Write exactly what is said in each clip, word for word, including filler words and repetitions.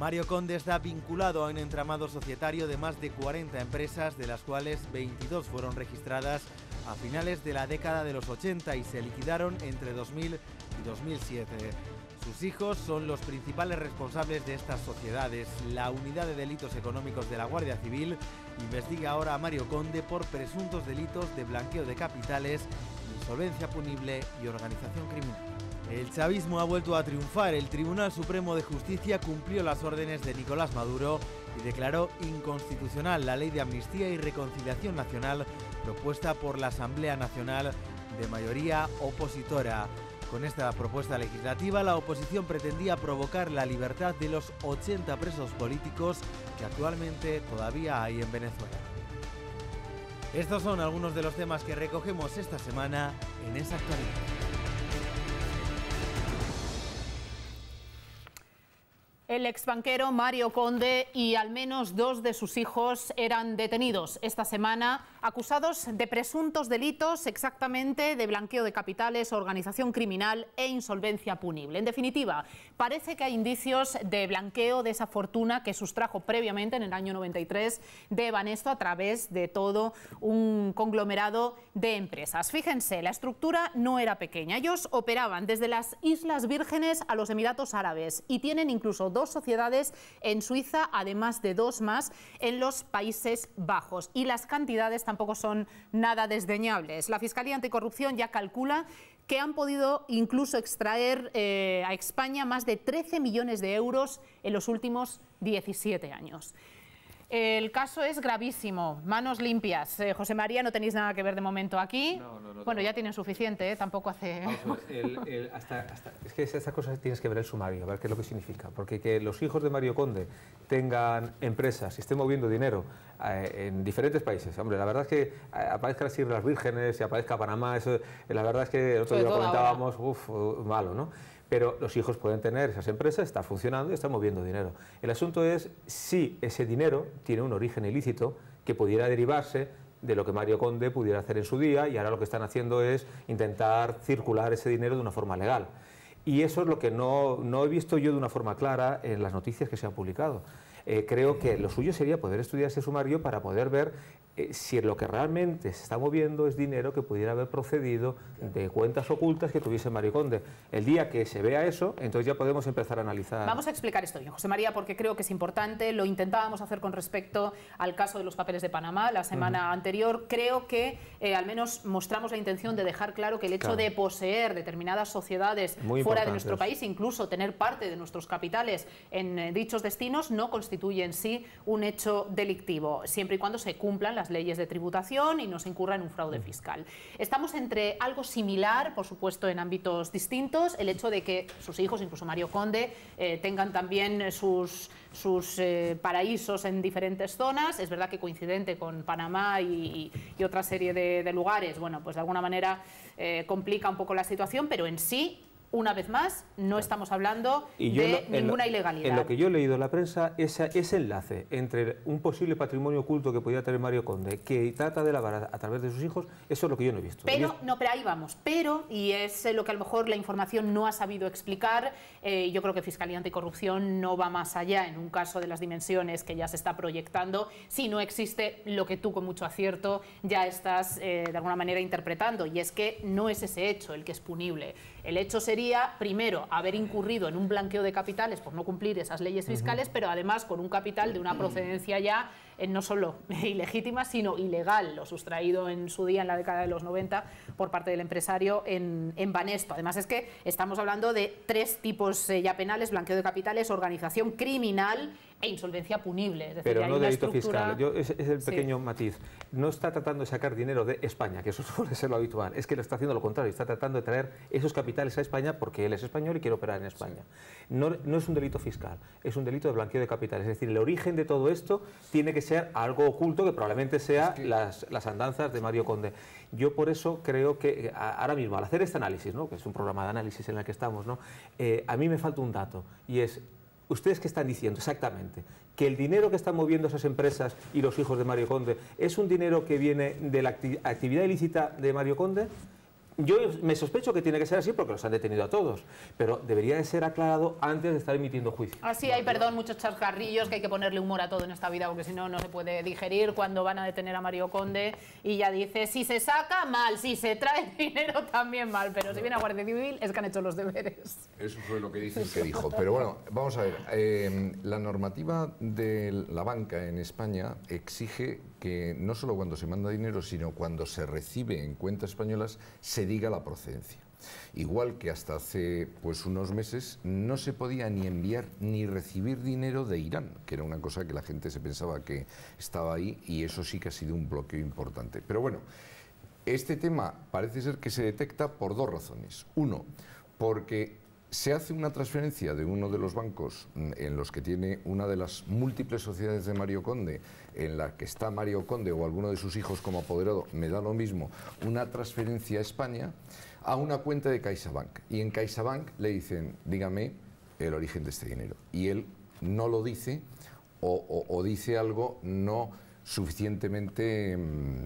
Mario Conde está vinculado a un entramado societario de más de cuarenta empresas, de las cuales veintidós fueron registradas a finales de la década de los ochenta y se liquidaron entre dos mil y dos mil siete. Sus hijos son los principales responsables de estas sociedades. La Unidad de Delitos Económicos de la Guardia Civil investiga ahora a Mario Conde por presuntos delitos de blanqueo de capitales, insolvencia punible y organización criminal. El chavismo ha vuelto a triunfar. El Tribunal Supremo de Justicia cumplió las órdenes de Nicolás Maduro y declaró inconstitucional la Ley de Amnistía y Reconciliación Nacional propuesta por la Asamblea Nacional de mayoría opositora. Con esta propuesta legislativa, la oposición pretendía provocar la libertad de los ochenta presos políticos que actualmente todavía hay en Venezuela. Estos son algunos de los temas que recogemos esta semana en Esa Actualidad. El exbanquero Mario Conde y al menos dos de sus hijos eran detenidos esta semana, acusados de presuntos delitos, exactamente de blanqueo de capitales, organización criminal e insolvencia punible. En definitiva, parece que hay indicios de blanqueo de esa fortuna que sustrajo previamente en el año noventa y tres de Banesto a través de todo un conglomerado de empresas. Fíjense, la estructura no era pequeña. Ellos operaban desde las Islas Vírgenes a los Emiratos Árabes y tienen incluso dos sociedades en Suiza, además de dos más en los Países Bajos. Y las cantidades tampoco son nada desdeñables. La Fiscalía Anticorrupción ya calcula que han podido incluso extraer eh, a España más de trece millones de euros en los últimos diecisiete años. El caso es gravísimo, manos limpias. Eh, José María, no tenéis nada que ver de momento aquí. No, no, no, bueno, no. Ya tienen suficiente, ¿eh? Tampoco hace... El, el, hasta, hasta, es que estas cosas tienes que ver el sumario, a ver qué es lo que significa. Porque que los hijos de Mario Conde tengan empresas y estén moviendo dinero eh, en diferentes países. Hombre, la verdad es que eh, aparezcan las Islas Vírgenes y aparezca Panamá, eso, eh, la verdad es que el otro día lo comentábamos, uff, malo, ¿no? Pero los hijos pueden tener esas empresas, está funcionando y están moviendo dinero. El asunto es si ese dinero tiene un origen ilícito que pudiera derivarse de lo que Mario Conde pudiera hacer en su día, y ahora lo que están haciendo es intentar circular ese dinero de una forma legal. Y eso es lo que no, no he visto yo de una forma clara en las noticias que se han publicado. Eh, creo que lo suyo sería poder estudiar ese sumario para poder ver eh, si lo que realmente se está moviendo es dinero que pudiera haber procedido de cuentas ocultas que tuviese Mario Conde. El día que se vea eso, entonces ya podemos empezar a analizar. Vamos a explicar esto bien, José María, porque creo que es importante. Lo intentábamos hacer con respecto al caso de los papeles de Panamá la semana uh-huh. anterior. Creo que eh, al menos mostramos la intención de dejar claro que el hecho claro. de poseer determinadas sociedades Muy fuera de nuestro país, incluso tener parte de nuestros capitales en eh, dichos destinos, no constituye en sí un hecho delictivo, siempre y cuando se cumplan las leyes de tributación y no se incurra en un fraude fiscal. Estamos entre algo similar, por supuesto, en ámbitos distintos, el hecho de que sus hijos, incluso Mario Conde, eh, tengan también sus, sus eh, paraísos en diferentes zonas. Es verdad que coincidente con Panamá y, y otra serie de, de lugares, bueno, pues de alguna manera eh, complica un poco la situación, pero en sí, una vez más, no estamos hablando de lo, ninguna lo, ilegalidad. En lo que yo he leído en la prensa, ese, ese enlace entre un posible patrimonio oculto que podría tener Mario Conde, que trata de lavar a, a través de sus hijos, eso es lo que yo no he visto. Pero, no, pero ahí vamos. Pero, y es lo que a lo mejor la información no ha sabido explicar, eh, yo creo que Fiscalía Anticorrupción no va más allá en un caso de las dimensiones que ya se está proyectando, si no existe lo que tú con mucho acierto ya estás eh, de alguna manera interpretando, y es que no es ese hecho el que es punible. El hecho sería primero, haber incurrido en un blanqueo de capitales por no cumplir esas leyes fiscales, uh-huh. pero además con un capital de una procedencia ya eh, no solo ilegítima, sino ilegal, lo sustraído en su día, en la década de los noventa, por parte del empresario en, en Banesto. Además es que estamos hablando de tres tipos eh, ya penales: blanqueo de capitales, organización criminal e insolvencia punible. Es decir, pero hay no una delito estructura... fiscal. Yo, ese es el pequeño sí. matiz. No está tratando de sacar dinero de España, que eso suele ser lo habitual. Es que lo está haciendo lo contrario. Está tratando de traer esos capitales a España porque él es español y quiere operar en España. Sí. No, no es un delito fiscal, es un delito de blanqueo de capitales. Es decir, el origen de todo esto tiene que ser algo oculto que probablemente sea es que... las, las andanzas de Mario Conde. Yo por eso creo que ahora mismo, al hacer este análisis, ¿no?, que es un programa de análisis en el que estamos, ¿no?, eh, a mí me falta un dato, y es... ¿Ustedes qué están diciendo exactamente? ¿Que el dinero que están moviendo esas empresas y los hijos de Mario Conde es un dinero que viene de la acti- actividad ilícita de Mario Conde? Yo me sospecho que tiene que ser así porque los han detenido a todos, pero debería de ser aclarado antes de estar emitiendo juicio. Así hay, perdón, muchos chascarrillos que hay que ponerle humor a todo en esta vida porque si no, no se puede digerir cuando van a detener a Mario Conde y ya dice, si se saca, mal, si se trae dinero, también mal, pero si viene a Guardia Civil es que han hecho los deberes. Eso fue lo que dicen que dijo. Pero bueno, vamos a ver, eh, la normativa de la banca en España exige que no solo cuando se manda dinero, sino cuando se recibe en cuentas españolas, se diga la procedencia. Igual que hasta hace pues unos meses no se podía ni enviar ni recibir dinero de Irán, que era una cosa que la gente se pensaba que estaba ahí, y eso sí que ha sido un bloqueo importante. Pero bueno, este tema parece ser que se detecta por dos razones. Uno, porque se hace una transferencia de uno de los bancos en los que tiene una de las múltiples sociedades de Mario Conde, en la que está Mario Conde o alguno de sus hijos como apoderado, me da lo mismo, una transferencia a España, a una cuenta de CaixaBank. Y en CaixaBank le dicen, dígame el origen de este dinero. Y él no lo dice o, o, o dice algo no suficientemente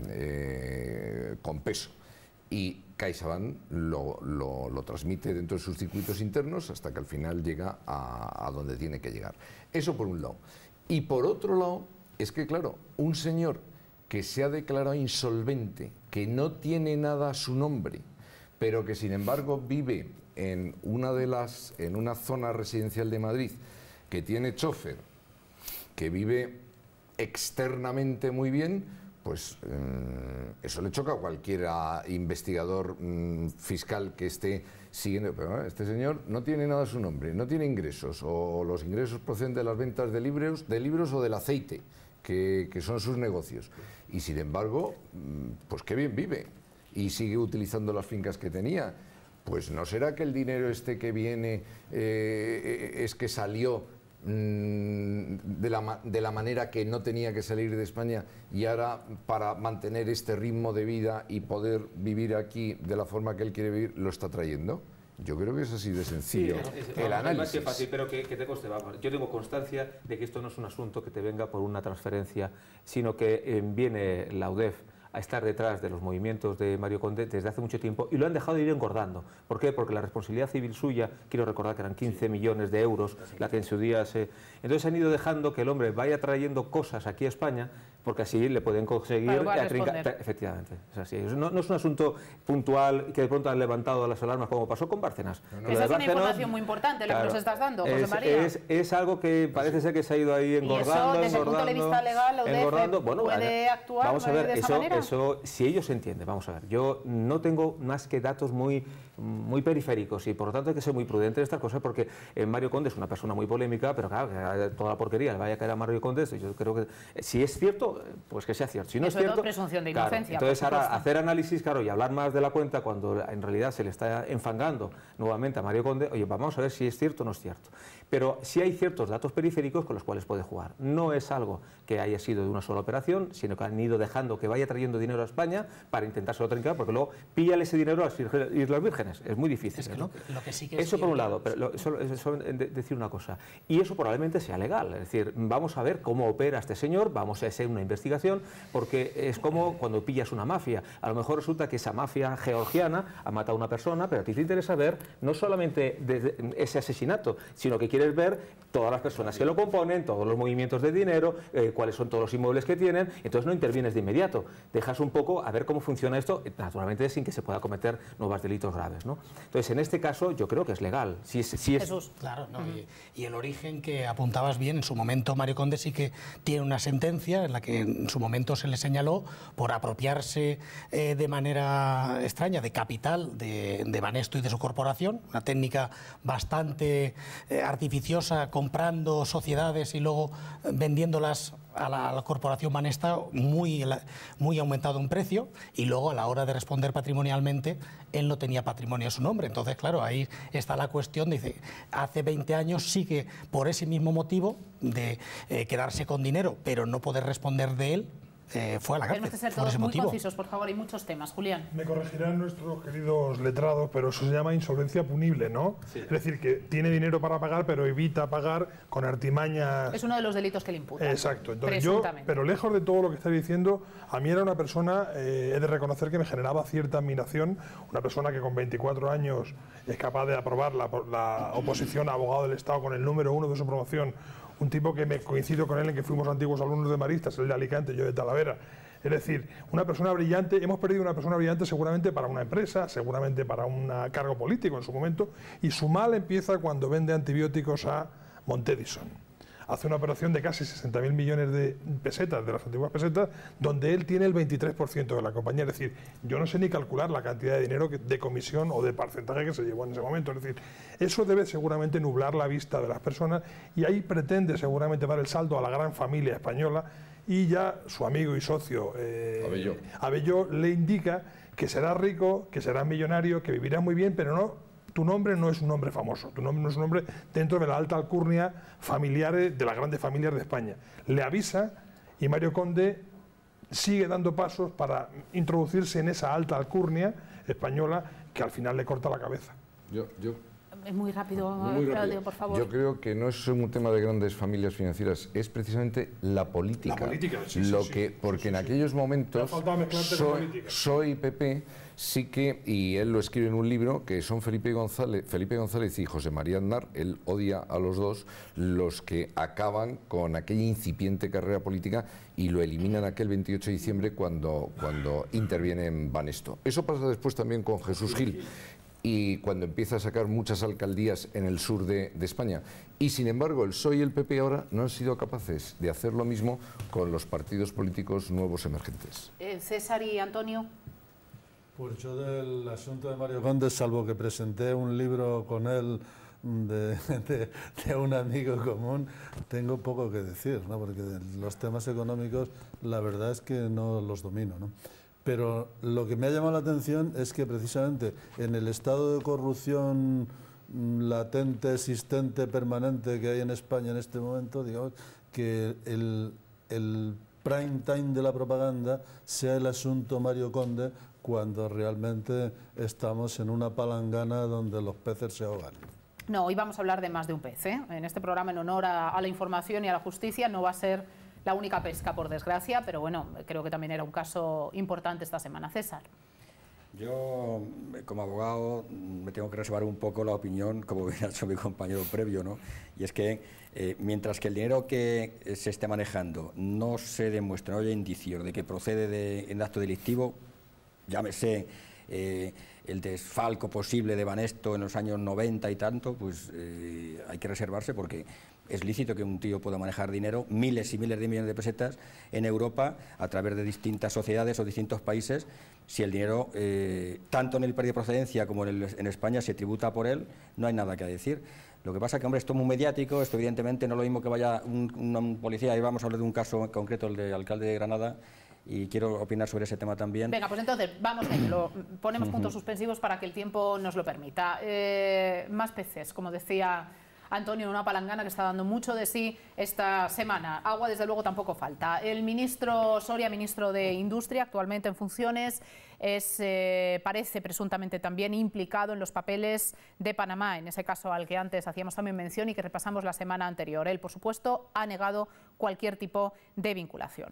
eh, con peso. Y CaixaBank lo, lo, lo transmite dentro de sus circuitos internos hasta que al final llega a, a donde tiene que llegar. Eso por un lado. Y por otro lado, es que claro, un señor que se ha declarado insolvente, que no tiene nada a su nombre, pero que sin embargo vive en una, de las, en una zona residencial de Madrid, que tiene chofer, que vive externamente muy bien, pues eh, eso le choca a cualquier investigador mm, fiscal que esté siguiendo. Pero este señor no tiene nada a su nombre, no tiene ingresos, o los ingresos proceden de las ventas de libros, de libros o del aceite, que, que son sus negocios. Y sin embargo, pues qué bien vive y sigue utilizando las fincas que tenía. Pues ¿no será que el dinero este que viene eh, es que salió De la, de la manera que no tenía que salir de España, y ahora para mantener este ritmo de vida y poder vivir aquí de la forma que él quiere vivir, lo está trayendo? Yo creo que es así de sencillo sí, es, es, el análisis. Más que fácil, pero que, que te conste, vamos. Yo tengo constancia de que esto no es un asunto que te venga por una transferencia, sino que eh, viene la U D E F a estar detrás de los movimientos de Mario Conde desde hace mucho tiempo y lo han dejado de ir engordando. ¿Por qué? Porque la responsabilidad civil suya, quiero recordar que eran quince millones de euros, la que en su día se... Entonces han ido dejando que el hombre vaya trayendo cosas aquí a España, porque así le pueden conseguir... Trinca... Efectivamente, es así. No, no es un asunto puntual que de pronto han levantado las alarmas, como pasó con Bárcenas. No, no. Esa es una información muy importante, la claro, que nos estás dando, José es, María. Es, es algo que parece ser que se ha ido ahí engordando, y eso, desde engordando, el punto de vista legal, la U D E F bueno, puede actuar vamos a ver, de esa eso, manera. Eso, si ellos se entienden, vamos a ver, yo no tengo más que datos muy, muy periféricos y por lo tanto hay que ser muy prudente en estas cosas, porque eh, Mario Conde es una persona muy polémica, pero claro, que toda la porquería le vaya a caer a Mario Conde, yo creo que eh, si es cierto, pues que sea cierto. Si no es cierto, presunción de inocencia. Claro, entonces ahora hacer análisis, claro, y hablar más de la cuenta cuando en realidad se le está enfangando nuevamente a Mario Conde, oye, vamos a ver si es cierto o no es cierto. Pero sí hay ciertos datos periféricos con los cuales puede jugar. No es algo que haya sido de una sola operación, sino que han ido dejando que vaya trayendo dinero a España para intentárselo trincar, porque luego píllale ese dinero a las Islas Vírgenes. Es muy difícil, es que ¿no? Lo que, lo que sí que eso es por un lado, pero lo, solo, solo decir una cosa. Y eso probablemente sea legal. Es decir, vamos a ver cómo opera este señor, vamos a hacer una investigación, porque es como cuando pillas una mafia. A lo mejor resulta que esa mafia georgiana ha matado a una persona, pero a ti te interesa ver no solamente ese asesinato, sino que quieres ver todas las personas que lo componen, todos los movimientos de dinero, eh, cuáles son todos los inmuebles que tienen. Entonces no intervienes de inmediato, dejas un poco a ver cómo funciona esto, naturalmente sin que se pueda cometer nuevos delitos graves, ¿no? Entonces en este caso yo creo que es legal. Si es, si es... Jesús. Claro, no, uh-huh. y, y el origen que apuntabas bien, en su momento Mario Conde sí que tiene una sentencia en la que en su momento se le señaló por apropiarse eh, de manera extraña de capital de, de Banesto y de su corporación, una técnica bastante eh, artificiosa, comprando sociedades y luego vendiéndolas a la, a la corporación Banesta muy, muy aumentado en precio, y luego a la hora de responder patrimonialmente él no tenía patrimonio a su nombre. Entonces, claro, ahí está la cuestión, dice, hace veinte años sí que por ese mismo motivo de eh, quedarse con dinero pero no poder responder de él, eh, fue a la cárcel. Tenemos que ser por todos ese muy motivo. concisos, por favor, hay muchos temas. Julián. Me corregirán nuestros queridos letrados, pero eso se llama insolvencia punible, ¿no? Sí. Es decir, que tiene dinero para pagar, pero evita pagar con artimañas. Es uno de los delitos que le imputan. Exacto. Entonces yo, pero lejos de todo lo que está diciendo, a mí era una persona, eh, he de reconocer que me generaba cierta admiración, una persona que con veinticuatro años es capaz de aprobar la, la oposición a abogado del Estado con el número uno de su promoción, un tipo que me coincido con él en que fuimos antiguos alumnos de Maristas, él de Alicante, yo de Talavera. Es decir, una persona brillante, hemos perdido una persona brillante seguramente para una empresa, seguramente para un cargo político en su momento, y su mal empieza cuando vende antibióticos a Montedison. Hace una operación de casi sesenta mil millones de pesetas, de las antiguas pesetas, donde él tiene el veintitrés por ciento de la compañía. Es decir, yo no sé ni calcular la cantidad de dinero que, de comisión o de porcentaje que se llevó en ese momento. Es decir, eso debe seguramente nublar la vista de las personas y ahí pretende seguramente dar el saldo a la gran familia española y ya su amigo y socio eh, Abelló. Abelló le indica que será rico, que será millonario, que vivirá muy bien, pero no... Tu nombre no es un nombre famoso, tu nombre no es un nombre dentro de la alta alcurnia familiares de las grandes familias de España. Le avisa y Mario Conde sigue dando pasos para introducirse en esa alta alcurnia española que al final le corta la cabeza. Yo, yo Es muy rápido, Muy rápido. Claudio, por favor. Yo creo que no es un tema de grandes familias financieras, es precisamente la política. La política, sí, lo sí, que, sí, porque sí, en sí. aquellos momentos soy, soy P P, sí que, y él lo escribe en un libro, que son Felipe González, Felipe González y José María Aznar, él odia a los dos, los que acaban con aquella incipiente carrera política y lo eliminan aquel veintiocho de diciembre cuando, cuando interviene en Banesto. Eso pasa después también con Jesús Gil. Y cuando empieza a sacar muchas alcaldías en el sur de, de España. Y sin embargo, el P S O E y el P P ahora no han sido capaces de hacer lo mismo con los partidos políticos nuevos emergentes. Eh, César y Antonio. Pues yo del asunto de Mario Conde, salvo que presenté un libro con él de, de, de un amigo común, tengo poco que decir, ¿no? Porque los temas económicos la verdad es que no los domino, ¿no? Pero lo que me ha llamado la atención es que precisamente en el estado de corrupción latente, existente, permanente que hay en España en este momento, digamos, que el, el prime time de la propaganda sea el asunto Mario Conde, cuando realmente estamos en una palangana donde los peces se ahogan. No, hoy vamos a hablar de más de un pez, ¿eh? En este programa, en honor a, a la información y a la justicia, no va a ser la única pesca, por desgracia, pero bueno, creo que también era un caso importante esta semana. César. Yo, como abogado, me tengo que reservar un poco la opinión, como bien ha hecho mi compañero previo, ¿no? Y es que eh, mientras que el dinero que se esté manejando no se demuestre, no haya indicios de que procede de un acto delictivo, llámese eh, el desfalco posible de Banesto en los años noventa y tanto, pues eh, hay que reservarse porque es lícito que un tío pueda manejar dinero, miles y miles de millones de pesetas, en Europa, a través de distintas sociedades o distintos países, si el dinero, eh, tanto en el país de procedencia como en, el, en España, se tributa por él, no hay nada que decir. Lo que pasa es que, hombre, esto es muy mediático, esto evidentemente no es lo mismo que vaya un, un policía, ahí vamos a hablar de un caso concreto, el del alcalde de Granada, y quiero opinar sobre ese tema también. Venga, pues entonces, vamos a ello. Ponemos puntos suspensivos para que el tiempo nos lo permita. Eh, más peces, como decía Antonio, en una palangana que está dando mucho de sí esta semana. Agua, desde luego, tampoco falta. El ministro Soria, ministro de Industria, actualmente en funciones, es, eh, parece presuntamente también implicado en los papeles de Panamá, en ese caso al que antes hacíamos también mención y que repasamos la semana anterior. Él, por supuesto, ha negado cualquier tipo de vinculación.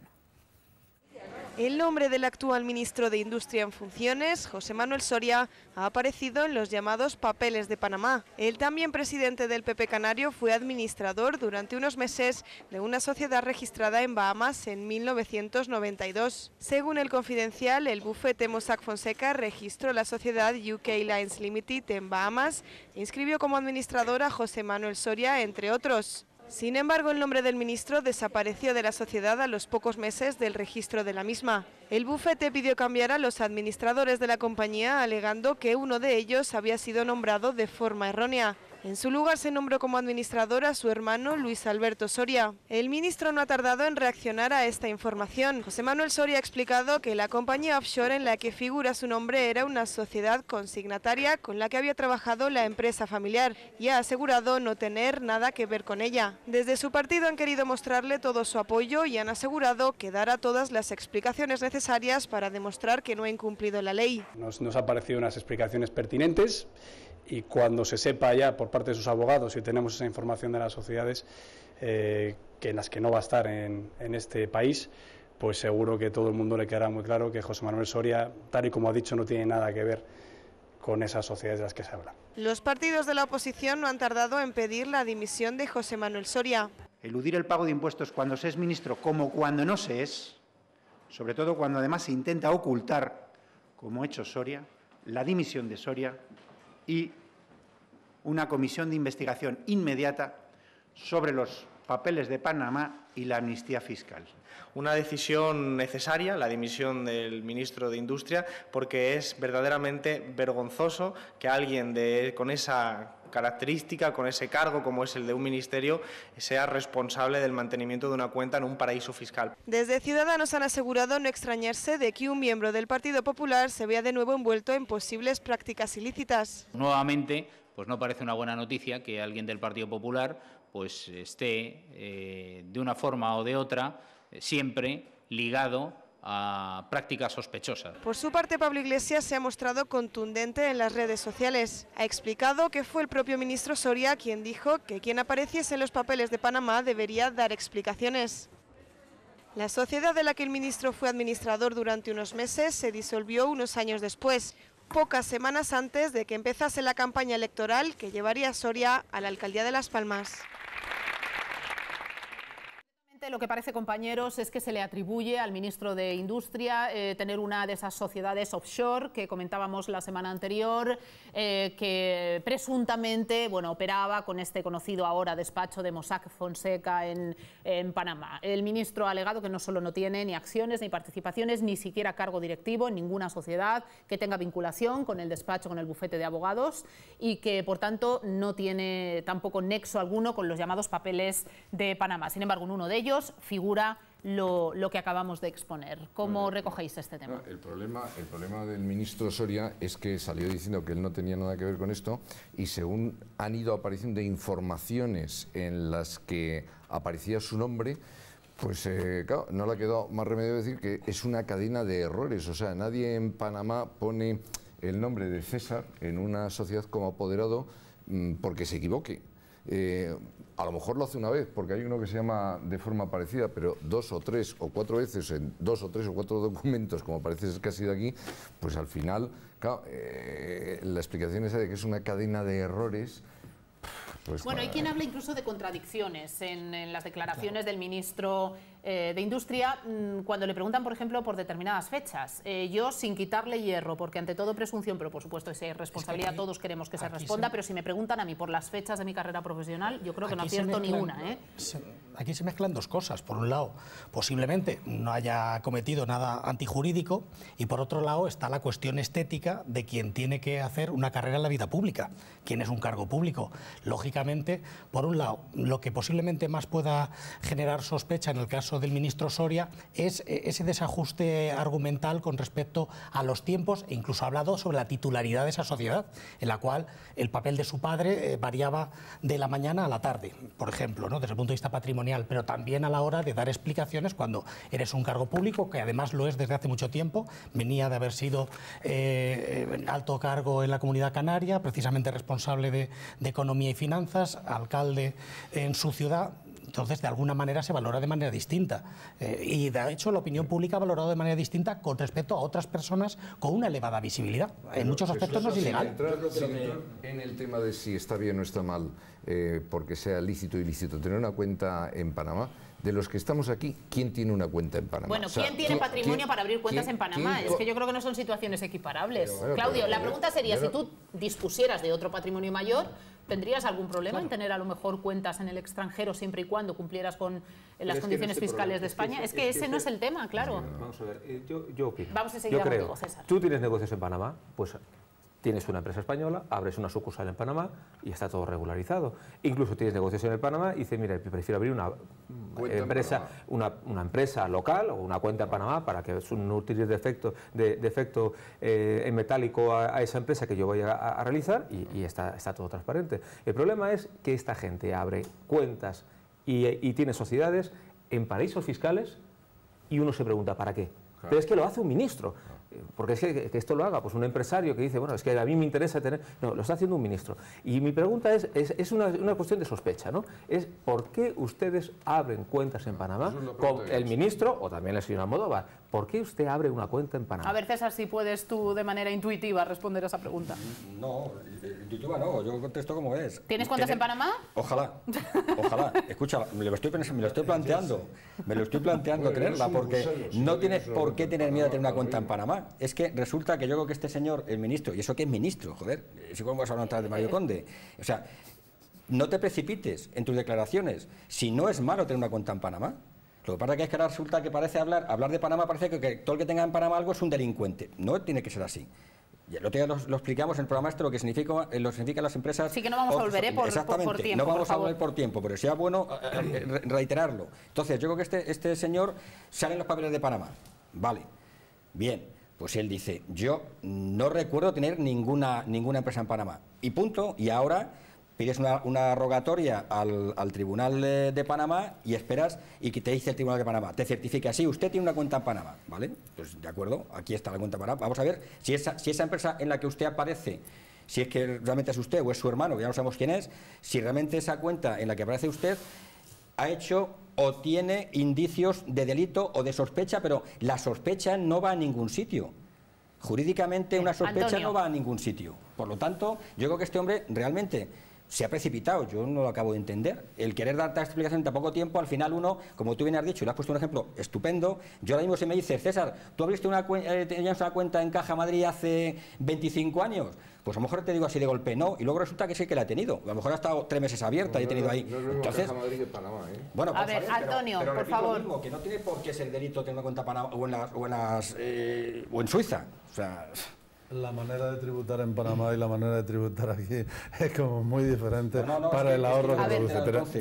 El nombre del actual ministro de Industria en funciones, José Manuel Soria, ha aparecido en los llamados papeles de Panamá. El también presidente del P P canario fue administrador durante unos meses de una sociedad registrada en Bahamas en mil novecientos noventa y dos. Según el Confidencial, el bufete Mossack Fonseca registró la sociedad U K Lines Limited en Bahamas e inscribió como administrador a José Manuel Soria, entre otros. Sin embargo, el nombre del ministro desapareció de la sociedad a los pocos meses del registro de la misma. El bufete pidió cambiar a los administradores de la compañía, alegando que uno de ellos había sido nombrado de forma errónea. En su lugar se nombró como administrador a su hermano Luis Alberto Soria. El ministro no ha tardado en reaccionar a esta información. José Manuel Soria ha explicado que la compañía offshore en la que figura su nombre era una sociedad consignataria con la que había trabajado la empresa familiar y ha asegurado no tener nada que ver con ella. Desde su partido han querido mostrarle todo su apoyo y han asegurado que dará todas las explicaciones necesarias para demostrar que no ha incumplido la ley. Nos, nos han parecido unas explicaciones pertinentes y cuando se sepa ya por parte de sus abogados y tenemos esa información de las sociedades eh, que en las que no va a estar en, en este país, pues seguro que todo el mundo le quedará muy claro que José Manuel Soria, tal y como ha dicho, no tiene nada que ver con esas sociedades de las que se habla. Los partidos de la oposición no han tardado en pedir la dimisión de José Manuel Soria. Eludir el pago de impuestos cuando se es ministro como cuando no se es, sobre todo cuando además se intenta ocultar, como ha hecho Soria, la dimisión de Soria y una comisión de investigación inmediata sobre los papeles de Panamá y la amnistía fiscal. Una decisión necesaria, la dimisión del ministro de Industria, porque es verdaderamente vergonzoso que alguien de, con esa característica, con ese cargo como es el de un ministerio, sea responsable del mantenimiento de una cuenta en un paraíso fiscal. Desde Ciudadanos han asegurado no extrañarse de que un miembro del Partido Popular se vea de nuevo envuelto en posibles prácticas ilícitas. Nuevamente, pues no parece una buena noticia que alguien del Partido Popular pues esté eh, de una forma o de otra eh, siempre ligado a prácticas sospechosas. Por su parte, Pablo Iglesias se ha mostrado contundente en las redes sociales. Ha explicado que fue el propio ministro Soria quien dijo que quien apareciese en los papeles de Panamá debería dar explicaciones. La sociedad de la que el ministro fue administrador durante unos meses se disolvió unos años después, pocas semanas antes de que empezase la campaña electoral que llevaría a Soria a la alcaldía de Las Palmas. Lo que parece, compañeros, es que se le atribuye al ministro de Industria eh, tener una de esas sociedades offshore que comentábamos la semana anterior, eh, que presuntamente bueno, operaba con este conocido ahora despacho de Mossack Fonseca en, en Panamá. El ministro ha alegado que no solo no tiene ni acciones ni participaciones, ni siquiera cargo directivo en ninguna sociedad que tenga vinculación con el despacho, con el bufete de abogados, y que, por tanto, no tiene tampoco nexo alguno con los llamados papeles de Panamá. Sin embargo, en uno de ellos figura lo, lo que acabamos de exponer. ¿Cómo bueno, recogéis este tema? El problema, el problema del ministro Soria es que salió diciendo que él no tenía nada que ver con esto y según han ido apareciendo informaciones en las que aparecía su nombre, pues eh, claro, no le ha quedado más remedio decir que es una cadena de errores. O sea, nadie en Panamá pone el nombre de César en una sociedad como apoderado mmm, porque se equivoque. Eh, a lo mejor lo hace una vez, porque hay uno que se llama de forma parecida, pero dos o tres o cuatro veces en dos o tres o cuatro documentos, como parece ser que ha sido aquí, pues al final, claro, eh, la explicación esa de que es una cadena de errores. Pues bueno, hay quien habla incluso de contradicciones en, en las declaraciones claro. del ministro eh, de Industria mmm, cuando le preguntan, por ejemplo, por determinadas fechas. Eh, yo, sin quitarle hierro, porque ante todo presunción, pero por supuesto esa responsabilidad, es que aquí, todos queremos que se responda, se... pero si me preguntan a mí por las fechas de mi carrera profesional, yo creo que aquí no acierto ni una. ¿eh? Se, aquí se mezclan dos cosas. Por un lado, posiblemente no haya cometido nada antijurídico y por otro lado está la cuestión estética de quien tiene que hacer una carrera en la vida pública, quien es un cargo público. Lógicamente, por un lado, lo que posiblemente más pueda generar sospecha en el caso del ministro Soria es ese desajuste argumental con respecto a los tiempos e incluso ha hablado sobre la titularidad de esa sociedad, en la cual el papel de su padre eh, variaba de la mañana a la tarde, por ejemplo, ¿no? desde el punto de vista patrimonial, pero también a la hora de dar explicaciones cuando eres un cargo público, que además lo es desde hace mucho tiempo, venía de haber sido eh, alto cargo en la Comunidad Canaria, precisamente responsable de, de Economía y Finanzas, alcalde en su ciudad. Entonces, de alguna manera se valora de manera distinta. Eh, y, de hecho, la opinión pública ha valorado de manera distinta con respecto a otras personas con una elevada visibilidad. En Pero muchos aspectos no es ilegal. Entrar, sin entrar en el tema de si está bien o está mal, eh, porque sea lícito o ilícito, tener una cuenta en Panamá, de los que estamos aquí, ¿quién tiene una cuenta en Panamá? Bueno, ¿quién o sea, tiene patrimonio ¿quién, para abrir cuentas ¿quién, en Panamá? ¿quién, es que yo creo que no son situaciones equiparables. Pero, bueno, Claudio, pero, la pregunta sería, no, si tú dispusieras de otro patrimonio mayor, ¿tendrías algún problema claro. en tener a lo mejor cuentas en el extranjero siempre y cuando cumplieras con las es condiciones no es fiscales problema. de España? Es que, es que ese, ese no es el tema, claro. Vamos a ver, yo, yo opino. Vamos a seguir yo creo, contigo, César. tú tienes negocios en Panamá, pues Tienes una empresa española, abres una sucursal en Panamá y está todo regularizado. Incluso tienes negocios en el Panamá y dices, mira, prefiero abrir una empresa, una, una empresa local o una cuenta en Panamá para que nutrir de efecto, de, de efecto eh, en metálico a, a esa empresa que yo voy a, a realizar y, y está, está todo transparente. El problema es que esta gente abre cuentas y, y tiene sociedades en paraísos fiscales y uno se pregunta, ¿para qué? Claro. Pero es que lo hace un ministro. Porque es que, que esto lo haga pues un empresario que dice, bueno, es que a mí me interesa tener... No, lo está haciendo un ministro. Y mi pregunta es, es, es una, una cuestión de sospecha, ¿no? Es, ¿por qué ustedes abren cuentas en Panamá con el ministro, o también el señor Almodóvar? ¿Por qué usted abre una cuenta en Panamá? A ver, César, si puedes tú de manera intuitiva responder a esa pregunta. No, intuitiva no, yo contesto como es. ¿Tienes cuentas en Panamá? Ojalá, ojalá. Escucha, me lo estoy, me lo estoy planteando, me lo estoy planteando tenerla, porque no tienes por qué tener miedo de tener una cuenta en Panamá. Es que resulta que yo creo que este señor, el ministro, y eso que es ministro, joder, si vamos a hablar de Mario Conde, o sea, no te precipites en tus declaraciones, si no es malo tener una cuenta en Panamá. Lo que pasa es que, es que ahora resulta que parece hablar, hablar de Panamá parece que, que todo el que tenga en Panamá algo es un delincuente. No tiene que ser así. Ya, lo, lo, lo explicamos en el programa este, lo que significa, lo significan las empresas... Sí que no vamos a volver, ¿eh? Por, exactamente, por, por tiempo, no vamos por a volver por tiempo, pero sea bueno eh, reiterarlo. Entonces, yo creo que este, este señor sale en los papeles de Panamá. Vale, bien, pues él dice, yo no recuerdo tener ninguna, ninguna empresa en Panamá. Y punto, y ahora... pides una, una rogatoria al, al Tribunal de, de Panamá y esperas y que te dice el Tribunal de Panamá, te certifica, sí, usted tiene una cuenta en Panamá, ¿vale? Pues de acuerdo, aquí está la cuenta en Panamá. Vamos a ver si esa, si esa empresa en la que usted aparece, si es que realmente es usted o es su hermano, que ya no sabemos quién es, si realmente esa cuenta en la que aparece usted ha hecho o tiene indicios de delito o de sospecha, pero la sospecha no va a ningún sitio. Jurídicamente una sospecha Antonio. no va a ningún sitio. Por lo tanto, yo creo que este hombre realmente... se ha precipitado, yo no lo acabo de entender. El querer dar esta explicación en tan poco tiempo, al final uno, como tú bien has dicho, y le has puesto un ejemplo estupendo, yo ahora mismo si me dices, César, ¿tú abriste una, eh, tenías una cuenta en Caja Madrid hace veinticinco años? Pues a lo mejor te digo así de golpe, no, y luego resulta que sí que la he tenido. A lo mejor ha estado tres meses abierta no, y he tenido no, ahí. No, no, Entonces, Caja Madrid de Panamá, ¿eh? Bueno, a ver, saber, Antonio, pero, pero por favor. Lo mismo, que no tiene por qué ser delito tener una cuenta Panamá o en, las, o, en las, eh, o en Suiza. O sea... La manera de tributar en Panamá y la manera de tributar aquí es como muy diferente no, no, no, para es que, el ahorro es que, que produce. Pero, pero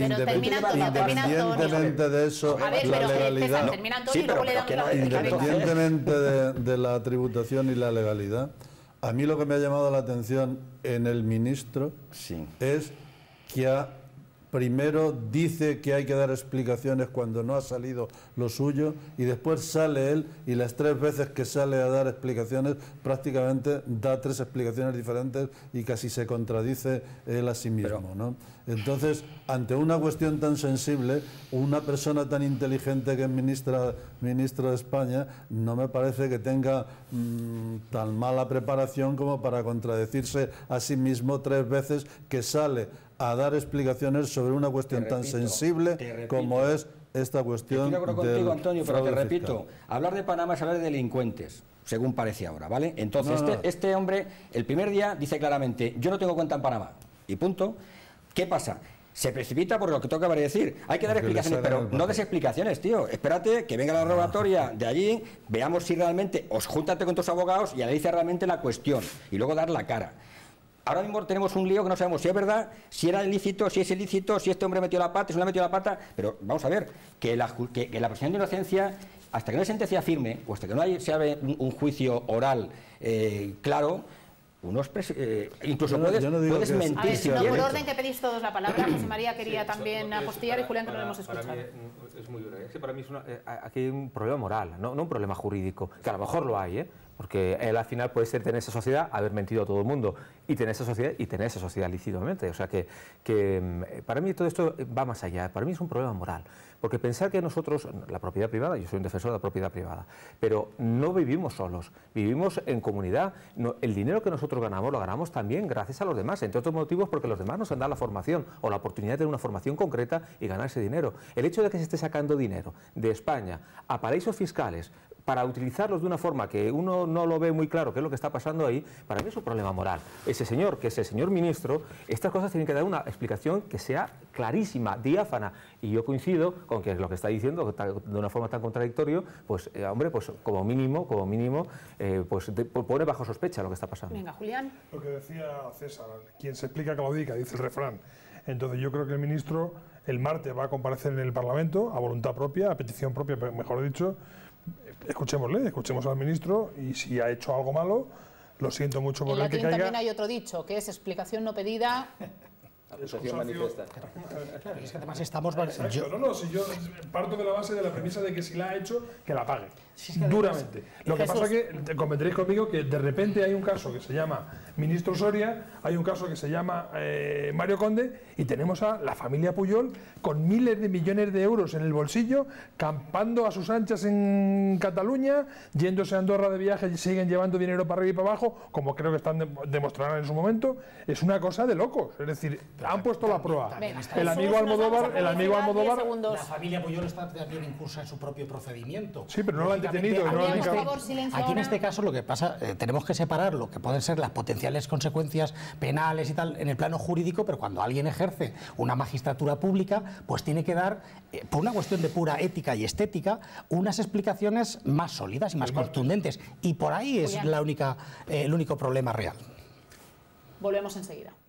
independientemente de eso, ver, la legalidad... César, termina Antonio, sí, pero, pero, pero, no, independientemente de, de la tributación y la legalidad, a mí lo que me ha llamado la atención en el ministro sí. es que ha... primero dice que hay que dar explicaciones cuando no ha salido lo suyo y después sale él y las tres veces que sale a dar explicaciones prácticamente da tres explicaciones diferentes y casi se contradice él a sí mismo, ¿no? Entonces, ante una cuestión tan sensible, una persona tan inteligente que es ministra, ministro de España, no me parece que tenga mmm, tan mala preparación como para contradecirse a sí mismo tres veces que sale a dar explicaciones sobre una cuestión repito, tan sensible como es esta cuestión. Estoy de acuerdo contigo, Antonio, pero te repito, fiscal. Hablar de Panamá es hablar de delincuentes, según parece ahora, ¿vale? Entonces, no, no. Este, este hombre, el primer día, dice claramente, yo no tengo cuenta en Panamá, y punto. ¿Qué pasa? Se precipita por lo que toca decir. Hay que dar Porque explicaciones, pero no des explicaciones, tío. Espérate que venga la rogatoria de allí, veamos si realmente, os júntate con tus abogados y analiza realmente la cuestión, y luego dar la cara. Ahora mismo tenemos un lío que no sabemos si es verdad, si era ilícito, si es ilícito, si este hombre metió la pata, si no le metió la pata, pero vamos a ver, que la, que, que la presunción de inocencia, hasta que no hay sentencia firme, o hasta que no hay, se abre un, un juicio oral eh, claro, unos eh, incluso no, puedes, no puedes mentir. A ver, si no, por orden que pedís todos la palabra, José María quería sí, también so, apostillar y Julián que no lo hemos escuchado. Para mí es muy duro, es que para mí es una, eh, aquí hay un problema moral, no, no un problema jurídico, que a lo mejor lo hay, ¿eh? Porque él al final puede ser tener esa sociedad, haber mentido a todo el mundo y tener esa sociedad y tener esa sociedad lícitamente. O sea que, que para mí todo esto va más allá, para mí es un problema moral. Porque pensar que nosotros, la propiedad privada, yo soy un defensor de la propiedad privada, pero no vivimos solos, vivimos en comunidad. No, el dinero que nosotros ganamos lo ganamos también gracias a los demás, entre otros motivos porque los demás nos han dado la formación o la oportunidad de tener una formación concreta y ganar ese dinero. El hecho de que se esté sacando dinero de España a paraísos fiscales para utilizarlos de una forma que uno no lo ve muy claro qué es lo que está pasando ahí, para mí es un problema moral. Ese señor, que es el señor ministro, estas cosas tienen que dar una explicación que sea clarísima, diáfana, y yo coincido con que lo que está diciendo de una forma tan contradictoria, pues eh, hombre, pues como mínimo, como mínimo, eh, pues de, pone bajo sospecha lo que está pasando. Venga, Julián. Lo que decía César, quien se explica claudica, dice el refrán. Entonces yo creo que el ministro el martes va a comparecer en el Parlamento a voluntad propia, a petición propia, mejor dicho. Escuchémosle, escuchemos al ministro, y si ha hecho algo malo, lo siento mucho por el el que latín caiga. También hay otro dicho, que es explicación no pedida. Acusación manifiesta. Claro, es que además estamos... Exacto, yo, no, no, si yo parto de la base de la premisa de que si la ha hecho, que la pague, Sí, es que duramente. Lo que Jesús. pasa es que convendréis conmigo que de repente hay un caso que se llama Ministro Soria, hay un caso que se llama eh, Mario Conde, y tenemos a la familia Pujol con miles de millones de euros en el bolsillo, campando a sus anchas en Cataluña, yéndose a Andorra de viaje y siguen llevando dinero para arriba y para abajo, como creo que están de, demostrarán en su momento. Es una cosa de locos, es decir, han puesto la prueba. Venga, El amigo Jesús, nos vamos Almodóvar, a el amigo publicidad, diez Almodóvar... segundos. la familia Pujol está también incursa en su propio procedimiento. Sí, pero no la han detenido. Lógicamente, No la han aquí, por en favor, este, silencio aquí en ahora. este caso lo que pasa, eh, tenemos que separar lo que pueden ser las potenciales consecuencias penales y tal en el plano jurídico, pero cuando alguien ejerce una magistratura pública, pues tiene que dar, eh, por una cuestión de pura ética y estética, unas explicaciones más sólidas y más contundentes. Y por ahí es Julián. la única, eh, el único problema real. Volvemos enseguida.